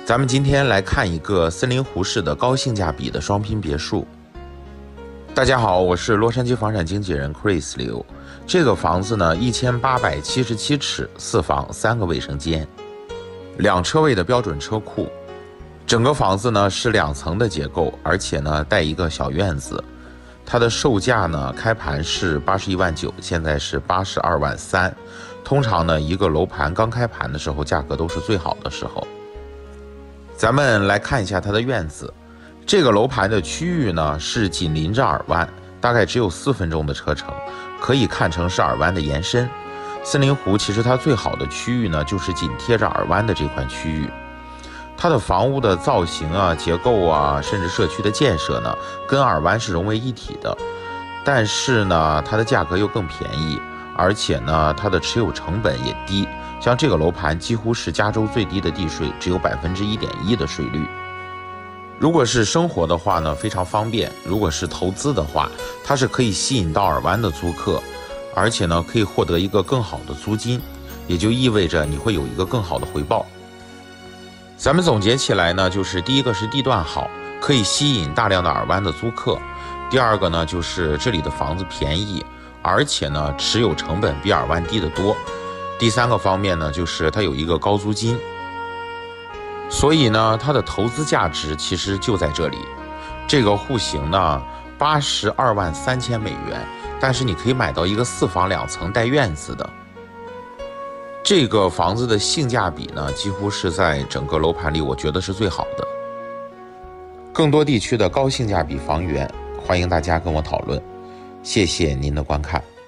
咱们今天来看一个森林湖市的高性价比的双拼别墅。大家好，我是洛杉矶房产经纪人 Chris 刘。这个房子呢，1877尺，4房3个卫生间，2车位的标准车库。整个房子呢是2层的结构，而且呢带一个小院子。它的售价呢开盘是81.9万，现在是82.3万。通常呢一个楼盘刚开盘的时候，价格都是最好的时候。咱们来看一下它的院子。这个楼盘的区域呢是紧邻着尔湾，大概只有4分钟的车程，可以看成是尔湾的延伸。森林湖其实它最好的区域呢就是紧贴着尔湾的这块区域。它的房屋的造型啊、结构啊，甚至社区的建设呢，跟尔湾是融为一体的。但是呢，它的价格又更便宜，而且呢，它的持有成本也低。像这个楼盘几乎是加州最低的地税，只有1.1%的税率。如果是生活的话呢，非常方便；如果是投资的话，它是可以吸引到尔湾的租客，而且呢，可以获得一个更好的租金，也就意味着你会有一个更好的回报。咱们总结起来呢，就是第一个是地段好，可以吸引大量的尔湾的租客；第二个呢，就是这里的房子便宜，而且呢，持有成本比尔湾低得多；第三个方面呢，就是它有一个高租金。所以呢，它的投资价值其实就在这里。这个户型呢，82.3万美元，但是你可以买到一个4房2层带院子的。这个房子的性价比呢，几乎是在整个楼盘里，我觉得是最好的。更多地区的高性价比房源，欢迎大家跟我讨论。谢谢您的观看。